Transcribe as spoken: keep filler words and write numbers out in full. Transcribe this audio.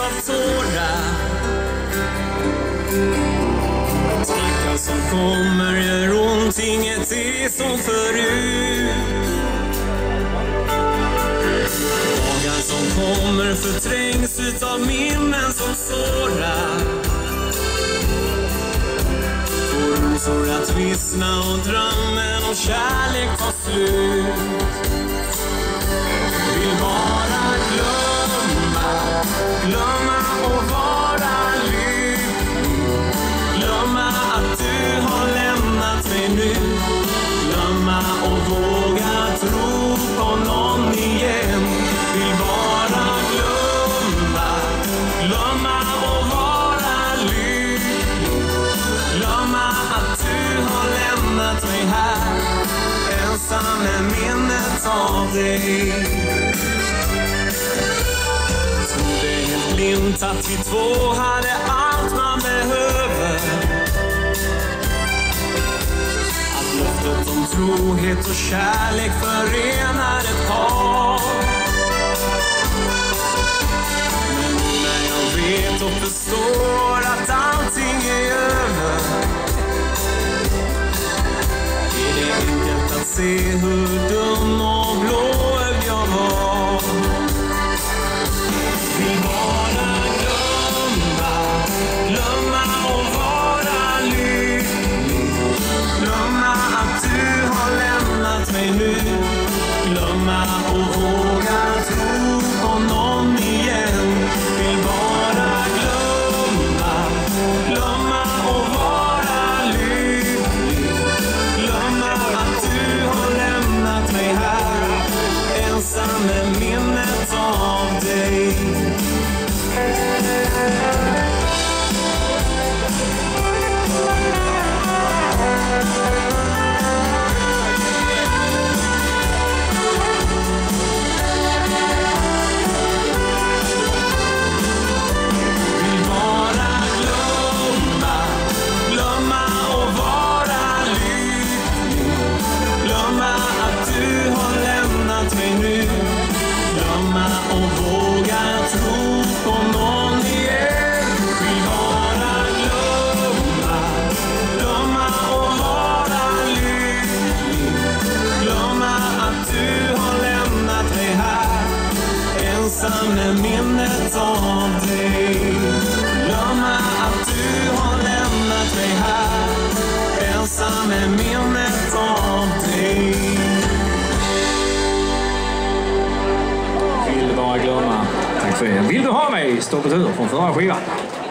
av tårar. Tankar som kommer gör ont, inget är som förut. Dagar som kommer förträngs utav minnen som sårar. Får rosor att vissna och drömmen om kärlek tar slut. Vill bara glömma, glömma och vara lycklig. Glömma att du har lämnat mig nu. Glömma och våga tro på någon igen. Vill bara glömma, glömma och vara lycklig. Glömma att du har lämnat mig här, ensam med minnet av dig. Trodde helt blint att vi två hade allt man behöver. Att löftet om trohet och kärlek förenar ett par. Men nu när jag vet och förstår att allting är över, är det enkelt att se hur dum och blåögd jag var. Vill bara glömma, glömma och vara lycklig. Glömma att du har lämnat mig nu. Glömma och våga tro på någon igen. Vill bara glömma, glömma och vara lycklig. Glömma att du har lämnat mig här, ensam med minnet av dig. Vill bara glömma, glömma och vara lycklig. Glömma att du har lämnat mig nu. Glömma och våga tro på någon igen. Vill bara glömma, glömma och vara lycklig. Glömma att du har lämnat mig här, ensam med minnet av dig. Glömma att du har lämnat mig här, ensam med minnet av dig. Vill bara glömma. Tack för det. Vill du ha mig? Står på tur från förra skivan.